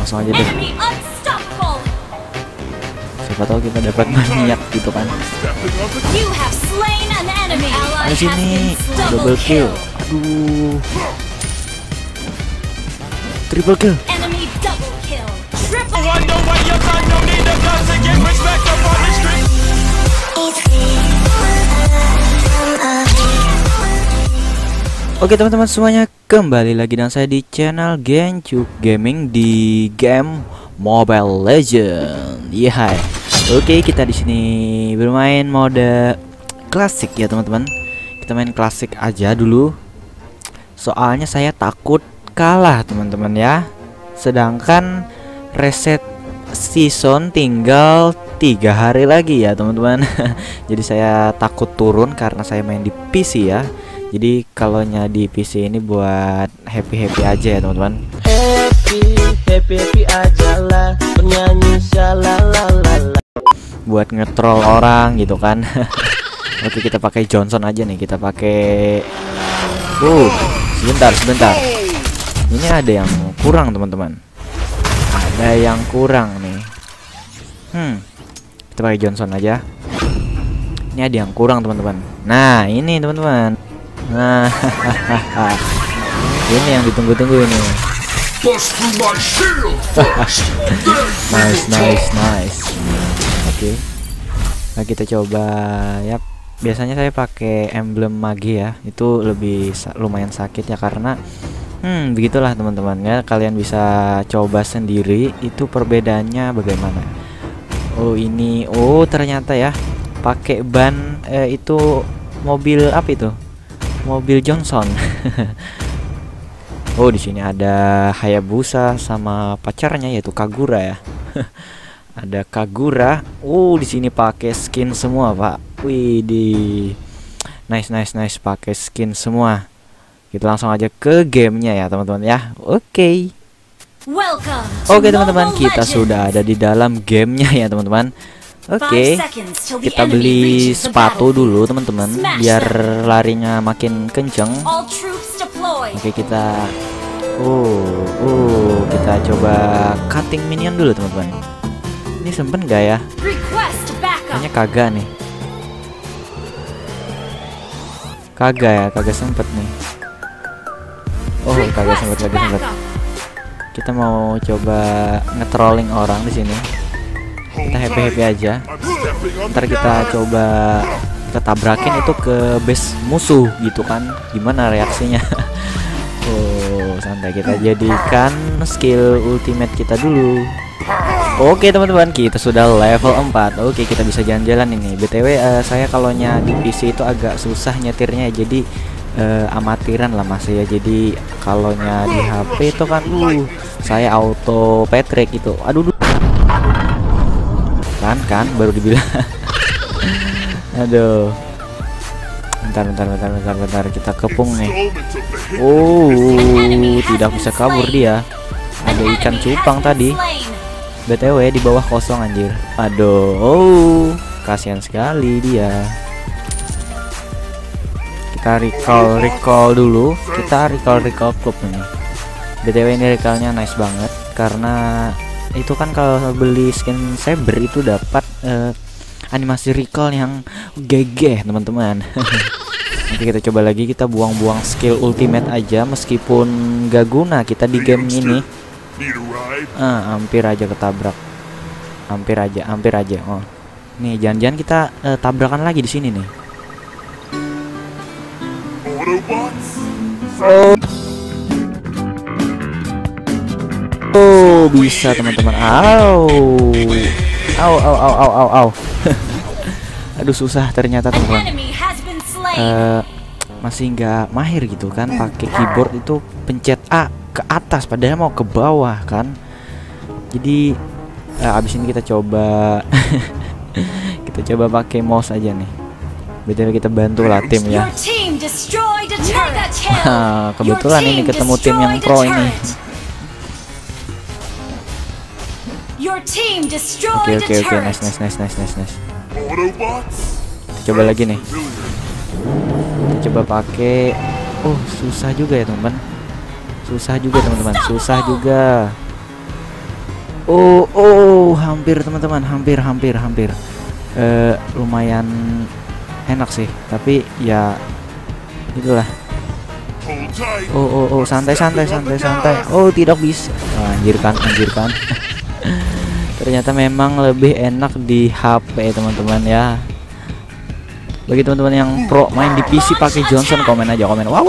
langsung aja deh. Siapa tahu kita dapat maniak gitu kan. Di sini double kill. Aduh. Triple kill. Oke teman-teman semuanya, kembali lagi dengan saya di channel Gencuk Gaming di game Mobile Legends. Hai. Oke, kita di sini bermain mode klasik ya teman-teman. Kita main klasik aja dulu. Soalnya saya takut kalah teman-teman ya. Sedangkan reset season tinggal 3 hari lagi ya teman-teman. Jadi saya takut turun karena saya main di PC ya. Jadi kalaunya di PC ini buat happy aja ya teman-teman. Happy aja lah, bernyanyi shalalala. Buat ngetrol orang gitu kan. Oke, kita pakai Johnson aja nih. Kita pakai sebentar. Ini ada yang kurang teman-teman. Ada yang kurang nih. Kita pakai Johnson aja. Ini ada yang kurang teman-teman. Nah, ini teman-teman. Nah, ini yang ditunggu-tunggu ini. Nice. Oke. Nah, kita coba ya. Biasanya saya pakai emblem mage ya. Itu lebih lumayan sakit ya karena begitulah teman-teman ya. Kalian bisa coba sendiri itu perbedaannya bagaimana. Ini ternyata ya pakai ban itu mobil apa itu? Mobil Johnson. Di sini ada Hayabusa sama pacarnya yaitu Kagura ya. Ada Kagura. Di sini pakai skin semua, Pak. Widih. Nice pakai skin semua. Kita langsung aja ke gamenya ya, teman-teman ya. Oke, teman-teman, kita sudah ada di dalam gamenya ya, teman-teman. Oke, kita beli sepatu dulu teman-teman biar larinya makin kenceng. Oke, kita kita coba cutting minion dulu teman-teman. Ini sempen gak ya? Kayaknya kagak nih. Kagak sempet nih. Kagak sempet. Kita mau coba nge-trolling orang di sini. Kita happy aja. Ntar kita coba kita tabrakin itu ke base musuh gitu kan. Gimana reaksinya? Santai, kita jadikan skill ultimate kita dulu. Oke teman-teman, kita sudah level 4. Oke, kita bisa jalan-jalan ini. BTW saya kalaunya di PC itu agak susah nyetirnya, jadi amatiran lah mas ya. Jadi kalaunya di HP itu kan saya auto Patrick gitu. Aduh. Kan baru dibilang. Aduh. Bentar, kita kepung nih. Tidak bisa kabur dia. Ada ikan cupang tadi. BTW di bawah kosong anjir. Aduh. Kasihan sekali dia. Kita recall dulu. Kita recall klub ini. BTW ini recallnya nice banget karena itu kan kalau beli skin Saber itu dapat animasi recall yang GG teman-teman. Oke, kita coba lagi, kita buang-buang skill ultimate aja meskipun gak guna kita di game ini. Hampir aja ketabrak. Hampir aja. Nih, jangan-jangan kita tabrakan lagi di sini nih. Bisa teman-teman. Aduh, susah ternyata teman-teman. Masih nggak mahir gitu kan pakai keyboard itu, pencet A ke atas padahal mau ke bawah kan. Jadi abis ini kita coba kita coba pakai mouse aja nih. Betul, kita bantu lah tim ya. Kebetulan ini ketemu tim yang pro ini. Oke, nice. Coba lagi nih. Kita coba pakai. Susah juga ya teman-teman. Susah juga. Oh, hampir teman-teman, hampir. Lumayan enak sih, tapi ya itulah. Santai. Oh, tidak bisa. Anjirkan. Ternyata memang lebih enak di HP teman-teman ya. Bagi teman-teman yang pro main di PC pakai Johnson, komen aja. Wow.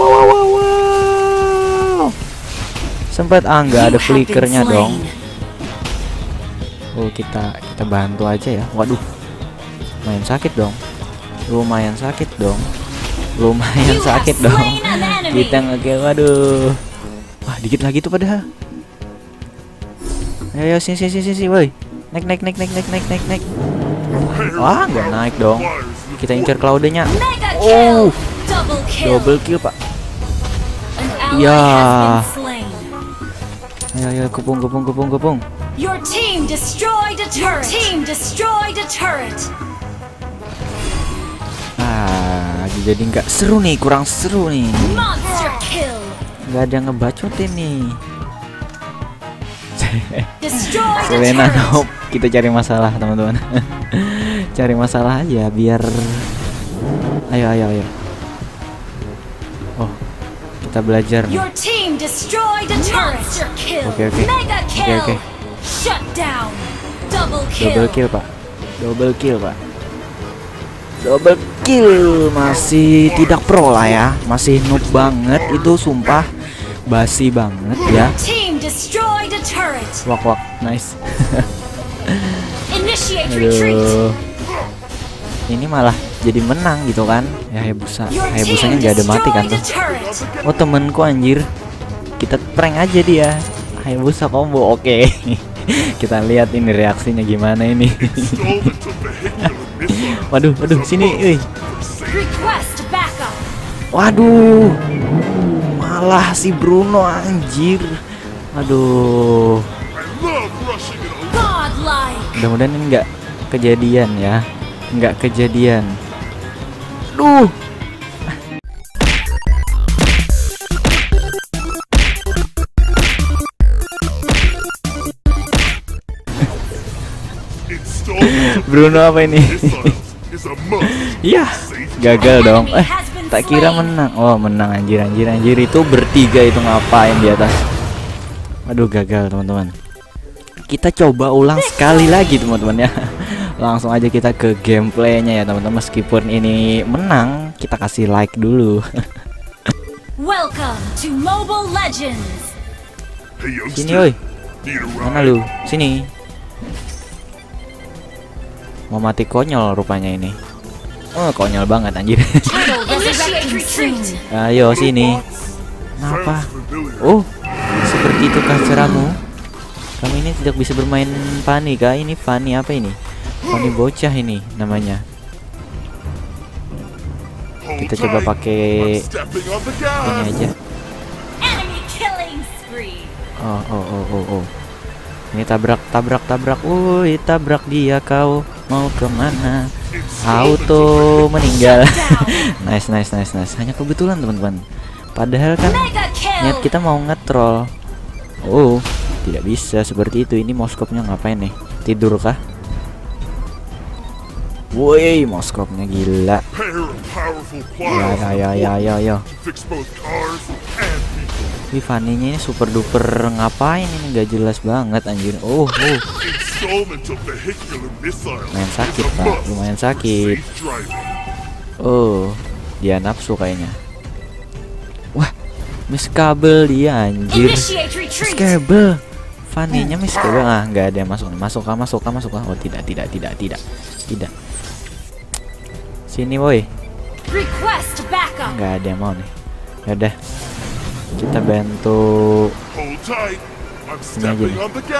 Sempat nggak ada flickernya dong. Oh, kita bantu aja ya. Waduh, lumayan sakit dong. Kita nge-kill. Waduh, wah dikit lagi tuh padahal. Ayo sini woi. Naik. Wah, nggak naik dong. Kita incar Claude-nya. Oh, double kill pak. Ya. Ayo kupung. Your team destroyed a turret. Jadi nggak seru nih, kurang seru nih. Monster kill. Nggak ada ngebacotin nih. Destroyed a Selena turret. nope. Kita cari masalah teman-teman. Cari masalah aja biar. Ayo. Oh, kita belajar nih. Your team destroyed a turret. Monster kill. Oke. Mega kill. Oke. Shut down. Double kill. Double kill. Masih tidak pro lah ya. Masih noob banget itu, sumpah. Basi banget ya. Team destroyed a turret. Wak, nice. Initiate retreat. Aduh. Ini malah jadi menang gitu kan. Ya Hayabusanya nggak ada mati kan tuh. Oh, temenku anjir. Kita prank aja dia. Hayabusa combo. Oke. Kita lihat ini reaksinya gimana ini. Waduh, sini, Request backup. Waduh, malah si Bruno anjir. Aduh. Godlike. Mudah-mudahan ini nggak kejadian ya. Duh. Bruno apa ini? Iya, gagal dong. Tak kira menang. Oh, menang anjir. Itu bertiga itu ngapain di atas? Aduh, gagal teman-teman. Kita coba ulang sekali lagi teman-teman ya. Langsung aja kita ke gameplaynya ya teman-teman. Meskipun ini menang, kita kasih like dulu. Welcome to Mobile Legends. Sini woi. Mana lu? Sini. Mau mati konyol rupanya ini. Oh, konyol banget anjir. Ayo sini. Kenapa? Oh, seperti itukah caramu? Kami ini tidak bisa bermain Fanny kah? Ini Fanny apa ini? Fanny bocah ini namanya. Kita coba pakai ini aja. Oh. Ini tabrak. Woi, tabrak dia kau. Mau kemana? Auto meninggal. Nice. Hanya kebetulan teman-teman. Padahal kan niat kita mau nge-troll. Oh, tidak bisa seperti itu. Ini moskopnya ngapain nih? Tidur kah? Woi, moskopnya gila. Ya. Ini Fanny-nya ini super duper ngapain ini, nggak jelas banget anjir. Oh. Lumayan sakit pak, lumayan sakit. Oh, dia nafsu kayaknya. Wah, miss kabel dia anjir. Miss kabel. Fanny-nya miss kabel. Nggak ada yang masuk. Masuk. Oh, tidak. Sini woi. Nggak ada yang mau nih. Yaudah, kita bantu ini aja nih.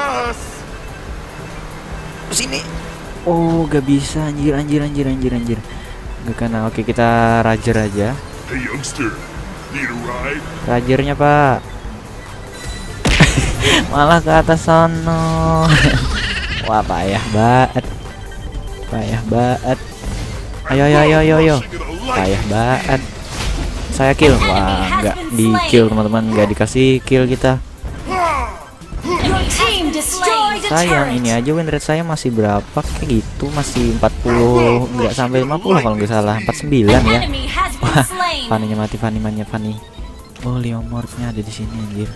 Sini. Oh, gak bisa anjir. Gak kena. Oke, kita rajer aja. Rajernya pak. Malah ke atas sono. Wah, payah banget. Ayo. Payah banget. Saya kill. Wah, nggak di kill teman-teman, nggak dikasih kill kita. team destroyed a Sayang, ini turret. aja win rate saya masih berapa kayak gitu, masih 40, nggak sampai 50 kalau nggak salah, 49 An ya. enemy has been Wah, slain. Fanny-nya mati, Fanny. Oh, Leomorphnya ada di sini anjir.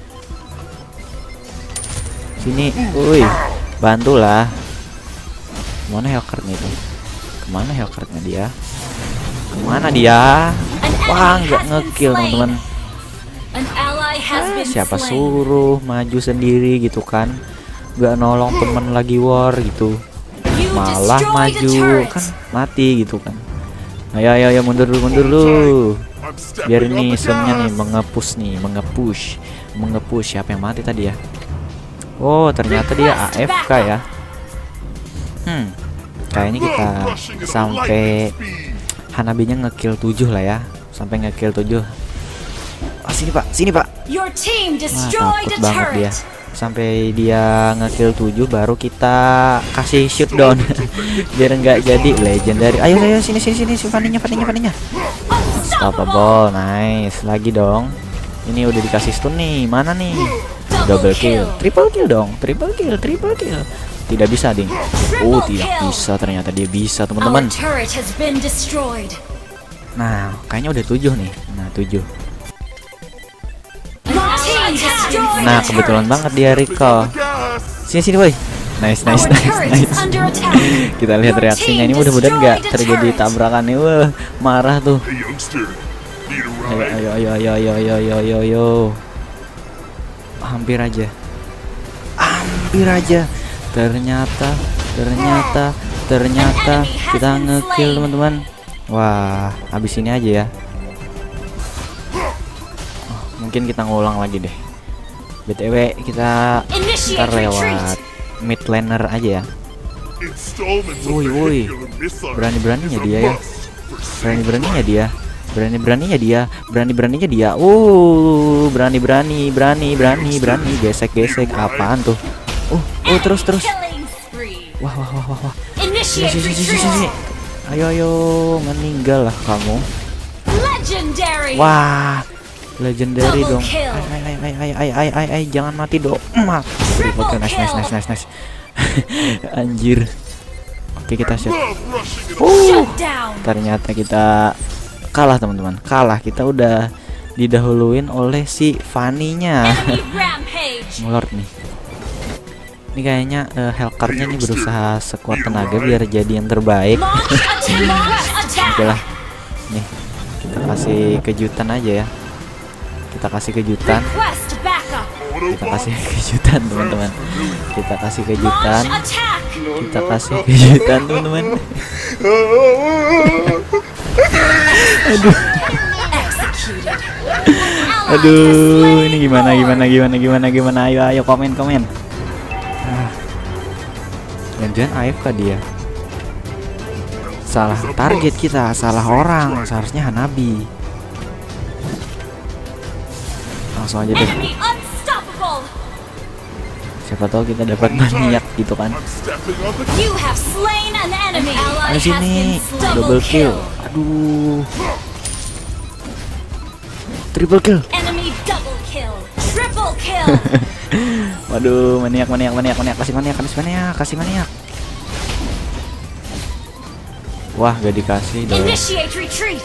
Sini, woi, bantulah. Kemana Hellcurt-nya itu? Kemana Hellcurt-nya dia? Kemana dia? Wah, nggak ngekill teman-teman. An ally has been Siapa slain. suruh maju sendiri gitu kan? Nggak nolong temen lagi war gitu. You Malah destroyed a maju turret. kan mati gitu kan. Ayo mundur dulu. Biar ini semnya nih mengepush. Siapa yang mati tadi ya? Oh, ternyata dia AFK ya. Kayaknya kita sampai Hanabinya ngekill 7 lah ya. Sampai ngekill 7. Oh, sini Pak. Your team Wah, destroyed takut a banget dia. turret. Sampai dia ngekill 7 baru kita kasih shoot down. Biar nggak jadi legendary. Ayo sini Fanny-nya. Unstoppable, nice. Lagi dong. Ini udah dikasih stun nih. Mana nih? Double kill. Triple kill dong. Triple kill. Tidak bisa, Ding. Oh, tidak bisa. Ternyata dia bisa, Our teman-teman. turret has been destroyed. Nah, kayaknya udah 7 nih. Nah, 7. Your team destroyed Nah, a kebetulan turret. banget dia recall. Sini, woi. Nice. Our turret is under attack. Kita lihat Your reaksinya. team Ini mudah-mudahan nggak destroyed a terjadi turret. tabrakan nih. Wah, marah tuh. Hey youngster, need a ride? Ayo. Hampir aja. Ternyata kita ngekill, teman-teman. Wah, habis ini aja ya. Oh, mungkin kita ngulang lagi deh. BTW kita ntar Initiate lewat retreat. mid laner aja ya. Installments of Woi. vehicular missiles Berani-beraninya is a dia ya. must for Berani-beraninya dia. Berani-beraninya dia. Berani. Gesek. Apaan tuh? Terus. Killing spree. Wah. Initiate retreat. Sini. Ayo, meninggal lah kamu. Legendary. Wah, legendary Double dong. kill. Ay, jangan mati dong. Triple kill. Nice. Anjir. Oke, kita shot. love rushing it Shut down. Ternyata kita kalah, teman-teman. Kita udah didahuluin oleh si Fanny-nya. Enemy rampage. Ngelord nih. Ini kayaknya Hellcurt-nya nih berusaha sekuat tenaga biar jadi yang terbaik. Launch attack. Oke lah. Nih, kita kasih kejutan aja ya. Kita kasih kejutan, Request backup. teman-teman. Kita kasih Launch kejutan. attack. Teman-teman. Executed. Aduh, ini gimana? Ayo komen. Jangan AFK dia. Salah target kita, salah orang. Seharusnya Hanabi. Langsung aja deh. Enemy unstoppable. Siapa tahu kita dapat maniak gitu kan. I'm stepping on the You have slain an enemy. Ally Ayo has sini, been double kill. Aduh. Triple kill. Enemy double kill. Triple kill. Waduh, maniak. Kasih maniak. Wah, gak dikasih dong. Initiate retreat.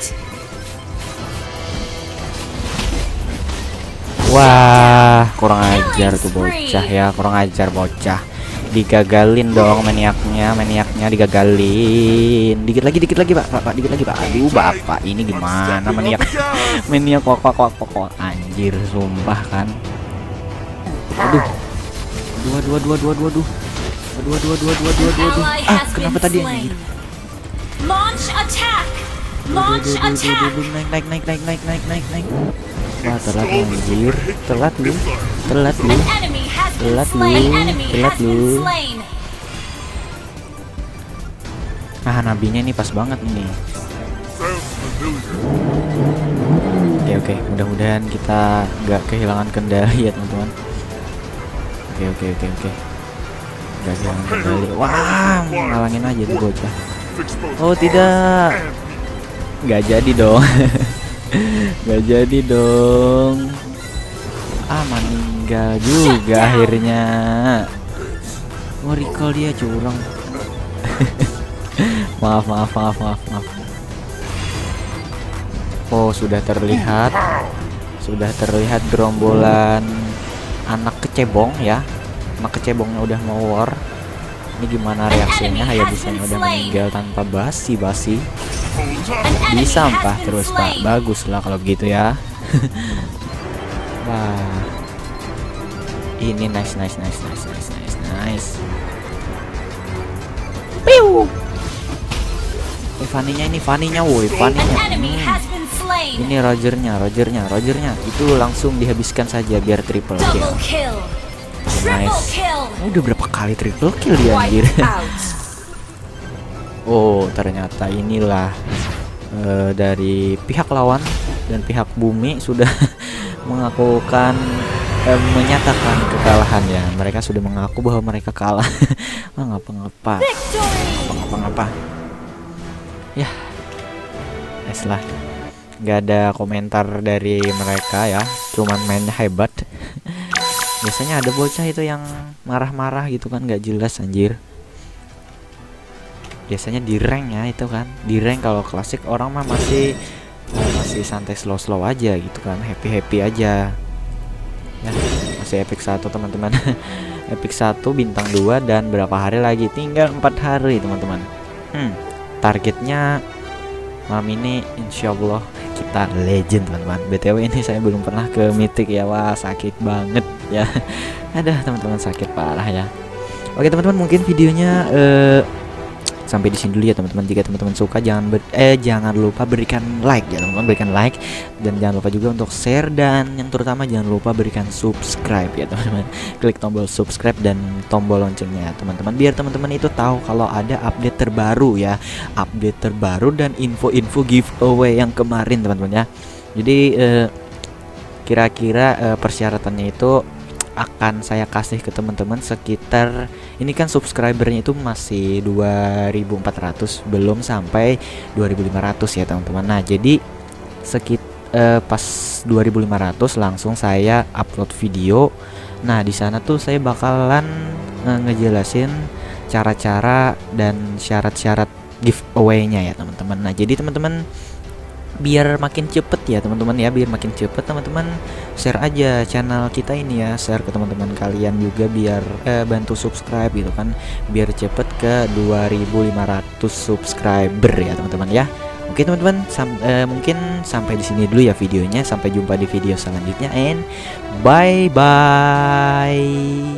Wah, kurang ajar tuh bocah ya, bocah. Digagalin dong maniaknya digagalin. Dikit lagi Pak, dikit lagi Pak. Aduh, Bapak ini gimana maniak kok anjir, sumpah kan. Aduh. Kenapa tadi anjir? Launch attack. Naik. Wah, telat anjir. Telat lu. An enemy has been slain. Nah, nabinya ini pas banget nih. sounds familiar. Oke, mudah-mudahan kita nggak kehilangan kendali ya, teman-teman. Oke. Nggak kehilangan kendali. Wah, ngalangin aja tuh bocah. Fix both Oh, tidak. Nggak jadi dong. Meninggal juga akhirnya. Recall dia curang. maaf. Oh, sudah terlihat gerombolan anak kecebong ya. Anak kecebongnya udah mau war. Ini gimana reaksinya? Hayabusanya udah meninggal tanpa basi-basi. Di sampah terus, Pak. Bagus lah kalau begitu ya. Wah. Ini nice. Piu. Fanny-nya woi, Fanny-nya. Ini Rogernya. Itu langsung dihabiskan saja biar triple kill. Nice. Udah berapa kali triple kill dia anjir. Oh, ternyata inilah dari pihak lawan dan pihak bumi sudah menyatakan kekalahan ya. Mereka sudah mengaku bahwa mereka kalah. ngapa-ngapa. Ya, lah. Nggak ada komentar dari mereka ya. Cuman mainnya hebat. Biasanya ada bocah itu yang marah-marah gitu kan, nggak jelas anjir. Biasanya di rank ya itu kan. Di rank kalau klasik orang mah masih santai slow aja gitu kan, happy aja. Ya, masih epic 1 teman-teman. Epic 1 bintang 2 dan berapa hari lagi? Tinggal 4 hari teman-teman. Targetnya malam ini insyaallah kita legend teman-teman. BTW ini saya belum pernah ke mythic ya. Wah, sakit banget ya. Ada teman-teman, sakit parah ya. Oke teman-teman, mungkin videonya sampai di sini dulu ya teman-teman. Jika teman-teman suka jangan lupa berikan like ya teman-teman, berikan like dan jangan lupa juga untuk share dan yang terutama jangan lupa berikan subscribe ya teman-teman. Klik tombol subscribe dan tombol loncengnya teman-teman biar teman-teman itu tahu kalau ada update terbaru ya, update terbaru dan info-info giveaway yang kemarin teman-teman ya. Jadi kira-kira persyaratannya itu akan saya kasih ke teman-teman sekitar, ini kan subscribernya itu masih 2400, belum sampai 2500 ya teman-teman. Nah jadi pas 2500 langsung saya upload video. Nah di sana tuh saya bakalan ngejelasin cara-cara dan syarat-syarat giveaway-nya ya teman-teman. Nah jadi teman-teman biar makin cepet ya teman-teman ya, biar makin cepet teman-teman share aja channel kita ini ya, share ke teman-teman kalian juga biar bantu subscribe gitu kan, biar cepet ke 2500 subscriber ya teman-teman ya. Oke teman-teman, mungkin sampai di sini dulu ya videonya. Sampai jumpa di video selanjutnya and bye bye.